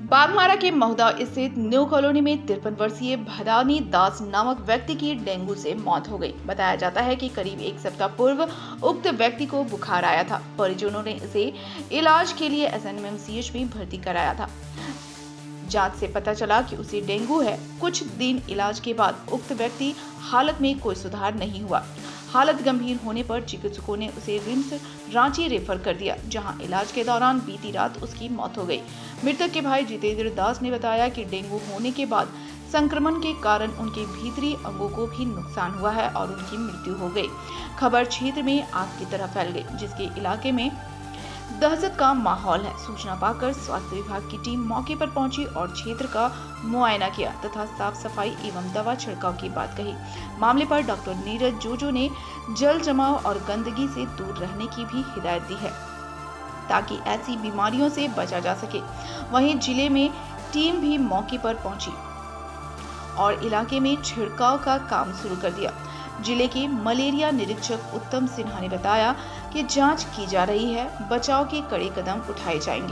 बाघमारा के महुदा स्थित new colony में 53 वर्षीय भदानी दास नामक व्यक्ति की डेंगू से मौत हो गई। बताया जाता है कि करीब एक सप्ताह पूर्व उक्त व्यक्ति को बुखार आया था। परिजनों ने इसे इलाज के लिए SNMMCH में भर्ती कराया था। जांच से पता चला कि उसे डेंगू है। कुछ दिन इलाज के बाद उक्त व्यक्ति हालत में कोई सुधार नहीं हुआ। हालत गंभीर होने पर चिकित्सकों ने उसे रिम्स रांची रेफर कर दिया, जहां इलाज के दौरान बीती रात उसकी मौत हो गई। मृतक के भाई जितेंद्र दास ने बताया कि डेंगू होने के बाद संक्रमण के कारण उनके भीतरी अंगों को भी नुकसान हुआ है और उनकी मृत्यु हो गई। खबर क्षेत्र में आग की तरह फैल गई, जिसके इलाके में दहशत का माहौल है। सूचना पाकर स्वास्थ्य विभाग की टीम मौके पर पहुंची और क्षेत्र का मुआयना किया तथा साफ सफाई एवं दवा छिड़काव की बात कही। मामले पर डॉक्टर नीरज जोजो ने जल जमाव और गंदगी से दूर रहने की भी हिदायत दी है, ताकि ऐसी बीमारियों से बचा जा सके। वहीं जिले में टीम भी मौके पर पहुंची और इलाके में छिड़काव का काम शुरू कर दिया। जिले के मलेरिया निरीक्षक उत्तम सिन्हा ने बताया कि जांच की जा रही है, बचाव के कड़े कदम उठाए जाएंगे।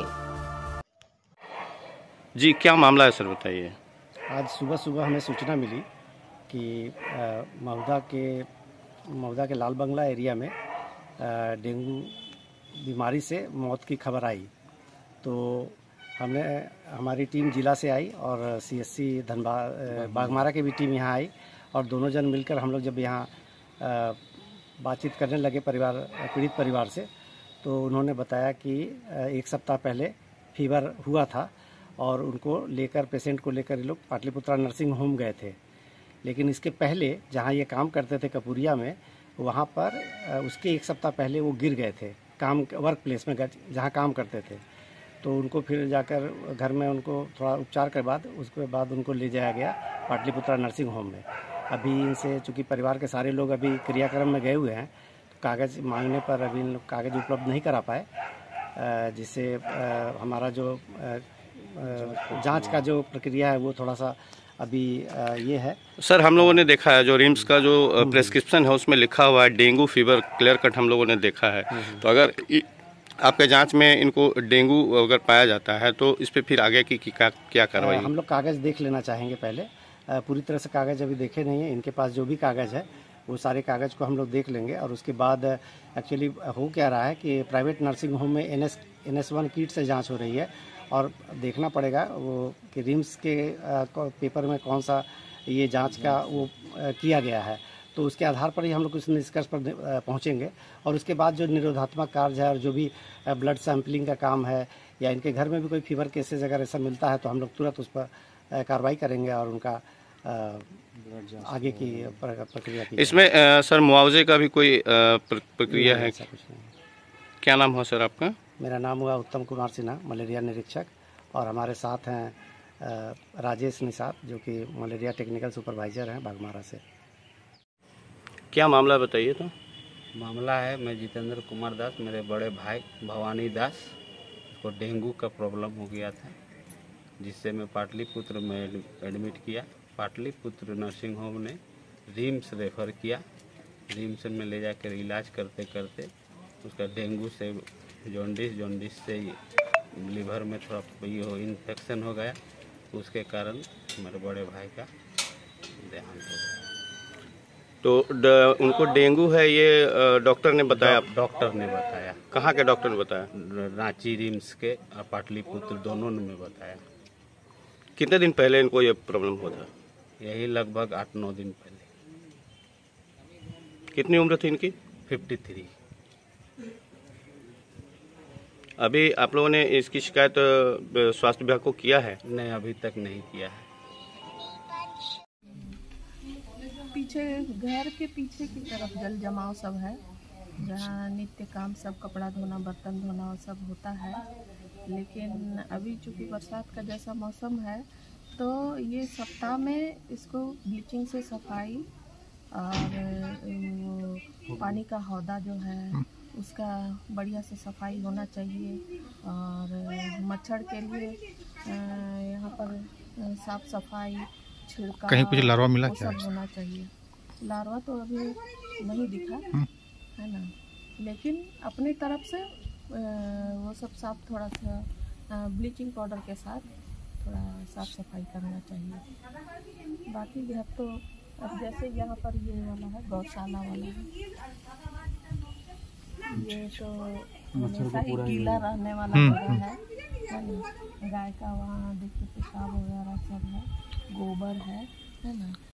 जी, क्या मामला है सर, बताइए। आज सुबह हमें सूचना मिली कि महुदा के लाल बंगला एरिया में डेंगू बीमारी से मौत की खबर आई। तो हमारी टीम जिला से आई और CSC धनबाद बाघमारा की भी टीम यहाँ आई और दोनों जन मिलकर हम लोग जब यहाँ बातचीत करने लगे पीड़ित परिवार से, तो उन्होंने बताया कि एक सप्ताह पहले फीवर हुआ था और पेशेंट को लेकर ये लोग पाटलिपुत्रा नर्सिंग होम गए थे। लेकिन इसके पहले जहाँ ये काम करते थे कपूरिया में, वहाँ पर उसके एक सप्ताह पहले वो गिर गए थे वर्क प्लेस में जहाँ काम करते थे। तो उनको फिर जाकर घर में उनको थोड़ा उपचार के बाद उसके बाद उनको ले जाया गया पाटलिपुत्रा नर्सिंग होम में। अभी इनसे चूँकि परिवार के सारे लोग अभी क्रियाक्रम में गए हुए हैं, तो कागज़ मांगने पर अभी इन लोग कागज़ उपलब्ध नहीं करा पाए, जिससे हमारा जो जांच का जो प्रक्रिया है वो थोड़ा सा अभी ये है। सर, हम लोगों ने देखा है जो रिम्स का जो प्रेस्क्रिप्शन है उसमें लिखा हुआ है डेंगू फीवर क्लियर कट, हम लोगों ने देखा है। तो अगर आपके जांच में इनको डेंगू अगर पाया जाता है तो इस पे फिर आगे की क्या कार्रवाई? हम लोग कागज़ देख लेना चाहेंगे पहले। पूरी तरह से कागज़ अभी देखे नहीं है। इनके पास जो भी कागज़ है वो सारे कागज़ को हम लोग देख लेंगे और उसके बाद एक्चुअली हो क्या रहा है कि प्राइवेट नर्सिंग होम में NS1 किट से जांच हो रही है और देखना पड़ेगा वो कि रिम्स के पेपर में कौन सा ये जांच का वो किया गया है। तो उसके आधार पर ही हम लोग उस निष्कर्ष पर पहुंचेंगे और उसके बाद जो निरोधात्मक कार्य है और जो भी ब्लड सैंपलिंग का काम है या इनके घर में भी कोई फीवर केसेज अगर ऐसा मिलता है तो हम लोग तुरंत उस पर कार्रवाई करेंगे और उनका आगे की प्रक्रिया की। इसमें सर मुआवजे का भी कोई प्रक्रिया है? ऐसा कुछ नहीं। क्या नाम हुआ सर आपका? मेरा नाम हुआ उत्तम कुमार सिन्हा, मलेरिया निरीक्षक, और हमारे साथ हैं राजेश निषाद जो कि मलेरिया टेक्निकल सुपरवाइजर हैं बाघमारा से। क्या मामला बताइए। तो मामला है, मैं जितेंद्र कुमार दास, मेरे बड़े भाई भवानी दास को डेंगू का प्रॉब्लम हो गया था, जिससे मैं पाटलिपुत्र में एडमिट किया। पाटलिपुत्र नर्सिंग होम ने रिम्स रेफ़र किया। रिम्स में ले जाकर इलाज करते करते उसका डेंगू से जॉन्डिस से लीवर में थोड़ा इन्फेक्शन हो गया। उसके कारण मेरे बड़े भाई का देहांत हो गया। तो उनको डेंगू है ये डॉक्टर ने बताया? डॉक्टर ने बताया। कहाँ के डॉक्टर ने बताया? रांची रिम्स के और पाटलिपुत्र दोनों ने बताया। कितने दिन पहले इनको ये प्रॉब्लम हुआ था? यही लगभग 8-9 दिन पहले। कितनी उम्र थी इनकी? 53। अभी आप लोगों ने इसकी शिकायत स्वास्थ्य विभाग को किया है? नहीं, अभी तक नहीं किया है। पीछे घर के पीछे की तरफ जल जमाव सब है, जहाँ नित्य काम सब कपड़ा धोना, बर्तन धोना सब होता है। लेकिन अभी चूँकि बरसात का जैसा मौसम है तो ये सप्ताह में इसको ब्लीचिंग से सफाई और पानी का हौदा जो है उसका बढ़िया से सफाई होना चाहिए। और मच्छर के लिए यहाँ पर साफ सफाई, छिड़काव, कहीं कुछ लार्वा मिला क्या? सब होना चाहिए। लार्वा तो अभी नहीं दिखा है ना, लेकिन अपनी तरफ से वो सब साफ थोड़ा सा ब्लीचिंग पाउडर के साथ थोड़ा साफ सफाई करना चाहिए। बाकी घर तो अब जैसे यहाँ पर ये वाला है, गौशाला वाला है, ये तो हमेशा ही गीला रहने वाला जगह है ना। गाय का वहाँ देखिए पेशाब वगैरह सब है, गोबर है ना।